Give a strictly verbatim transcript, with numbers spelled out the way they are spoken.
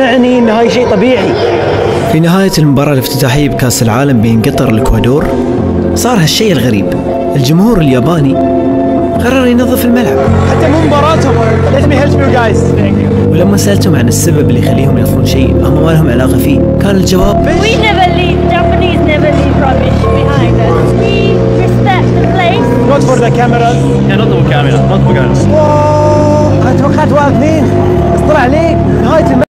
اقنعني ان هاي شيء طبيعي. في نهاية المباراة الافتتاحية بكأس العالم بين قطر والإكوادور صار هالشيء الغريب، الجمهور الياباني قرر ينظف الملعب حتى مو مباراتهم. Let me help you guys. ولما سألتهم عن السبب اللي يخليهم ينظفون شيء هم ما لهم علاقة فيه، كان الجواب We never leave, Japanese never leave rubbish behind us. We respect the place. Not for the cameras. Yeah, not the camera, not the camera. واو، توقعت واقفين. اصطر عليك نهاية الملعب.